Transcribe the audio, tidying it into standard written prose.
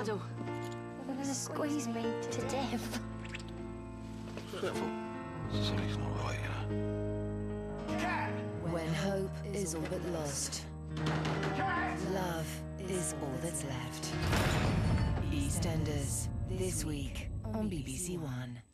Shadow. They're gonna squeeze me to death. Careful. Something's not right, you know. When hope is all but lost, love is all that's left. EastEnders, this week on BBC One.